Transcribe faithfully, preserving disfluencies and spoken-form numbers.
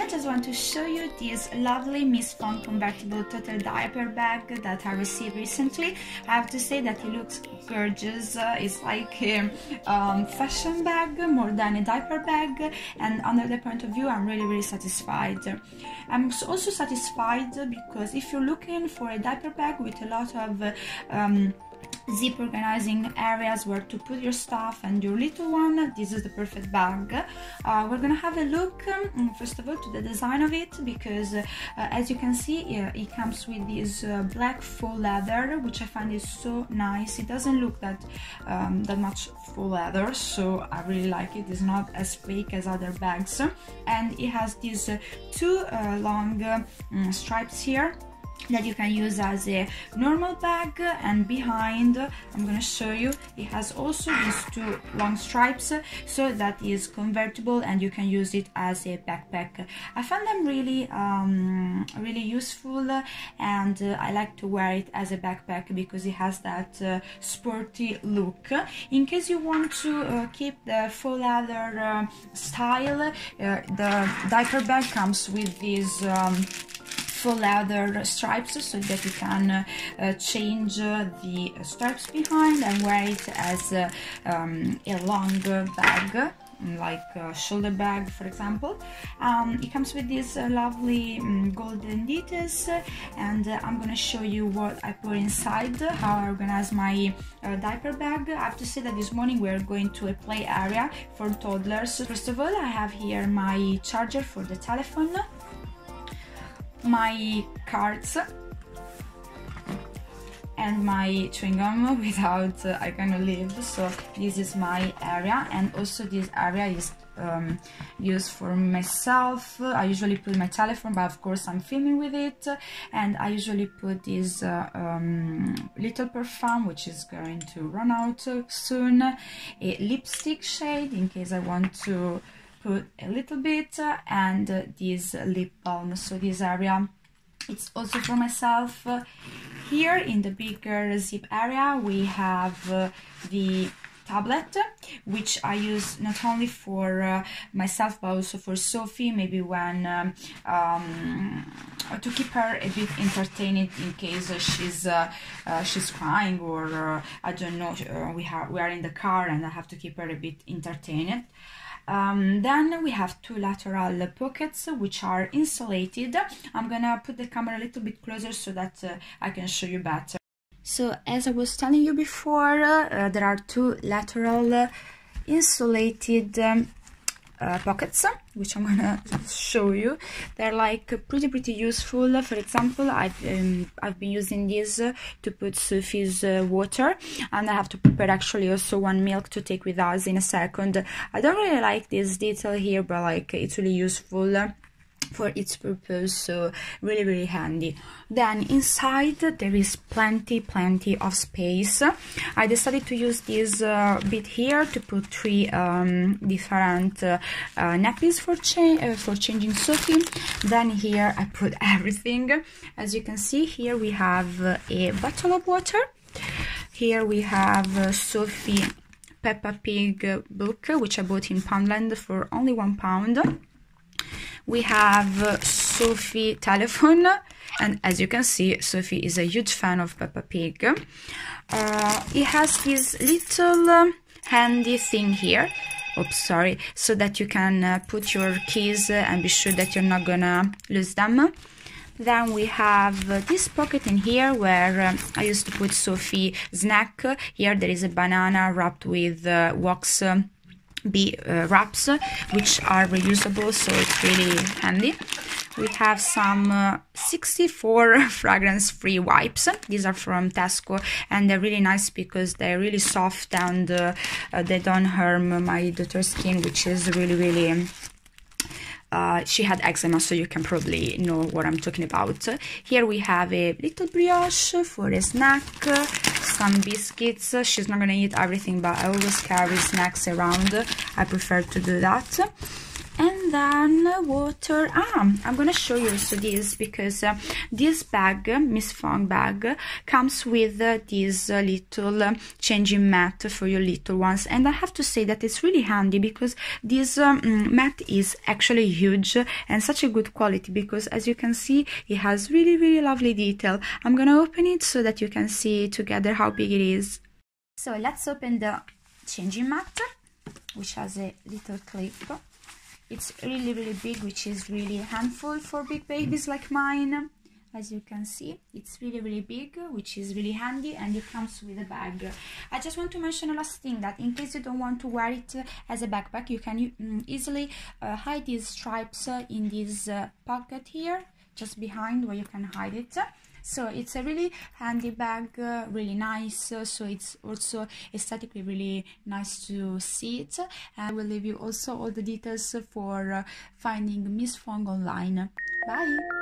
just want to show you this lovely Miss FONG convertible total diaper bag that I received recently. I have to say that it looks gorgeous. Uh, it's like a um, fashion bag more than a diaper bag, and under the point of view I'm really really satisfied. I'm also satisfied because if you're looking for a diaper bag with a lot of uh, um, zip organizing areas where to put your stuff and your little one, this is the perfect bag. Uh, we're gonna have a look um, first of all to the design of it, because uh, as you can see uh, it comes with this uh, black faux leather, which I find is so nice. It doesn't look that um, that much faux leather, so I really like it. It's not as fake as other bags, and it has these uh, two uh, long uh, stripes here that you can use as a normal bag, and behind I'm gonna show you it has also these two long stripes, so that is convertible and you can use it as a backpack. I find them really um, really useful, and uh, I like to wear it as a backpack because it has that uh, sporty look. In case you want to uh, keep the faux leather uh, style, uh, the diaper bag comes with these um, faux leather stripes, so that you can uh, uh, change uh, the stripes behind and wear it as uh, um, a long bag, like a shoulder bag for example. Um, it comes with these uh, lovely um, golden details, and uh, I'm gonna show you what I put inside, how I organize my uh, diaper bag. I have to say that this morning we're going to a play area for toddlers. First of all, I have here my charger for the telephone, my cards, and my chewing gum without uh, I cannot live. So this is my area, and also this area is um, used for myself. I usually put my telephone, but of course I'm filming with it, and I usually put this uh, um, little perfume, which is going to run out soon, a lipstick shade in case I want to put a little bit, uh, and uh, this lip balm. So this area it's also for myself. Uh, here in the bigger zip area we have uh, the tablet, which I use not only for uh, myself but also for Sophie, maybe when um, um, to keep her a bit entertained in case uh, she's uh, uh, she's crying, or uh, I don't know, uh, we, have, we are in the car and I have to keep her a bit entertained. Um, then we have two lateral pockets which are insulated. I'm gonna put the camera a little bit closer so that uh, I can show you better. So as I was telling you before, uh, there are two lateral uh, insulated um, uh, pockets, which I'm gonna show you. They're like pretty pretty useful. For example, I've um, I've been using these uh, to put Sophie's uh, water, and I have to prepare actually also one milk to take with us in a second. I don't really like this detail here, but like it's really useful uh, for its purpose, so really really handy. Then inside there is plenty plenty of space. I decided to use this uh, bit here to put three um, different uh, uh, nappies for, cha uh, for changing Sophie. Then here I put everything. As you can see, here we have uh, a bottle of water. Here we have uh, Sophie Peppa Pig book, which I bought in Poundland for only one pound. We have uh, Sophie telephone, and as you can see, Sophie is a huge fan of Peppa Pig. Uh, it has this little um, handy thing here, oops sorry, so that you can uh, put your keys uh, and be sure that you're not gonna lose them. Then we have uh, this pocket in here where um, I used to put Sophie snack. Here there is a banana wrapped with uh, wax uh, Be uh, wraps, which are reusable, so it's really handy. We have some uh, sixty-four fragrance-free wipes. These are from Tesco, and they're really nice because they're really soft, and uh, uh, they don't harm my daughter's skin, which is really really Uh, she had eczema, so you can probably know what I'm talking about. Here we have a little brioche for a snack, some biscuits. She's not gonna eat everything, but I always carry snacks around. I prefer to do that. And then water. Ah, I'm gonna show you also this, because uh, this bag, Miss Fong bag, comes with uh, this uh, little uh, changing mat for your little ones, and I have to say that it's really handy, because this um, mat is actually huge and such a good quality, because as you can see it has really really lovely detail. I'm gonna open it so that you can see together how big it is. So let's open the changing mat, which has a little clip. It's really really big, which is really handful for big babies like mine. As you can see, it's really really big, which is really handy, and it comes with a bag. I just want to mention a last thing, that in case you don't want to wear it as a backpack, you can um, easily uh, hide these stripes uh, in this uh, pocket here, just behind where you can hide it. So it's a really handy bag, uh, really nice, uh, so it's also aesthetically really nice to see it. And I will leave you also all the details for uh, finding Miss Fong online. Bye!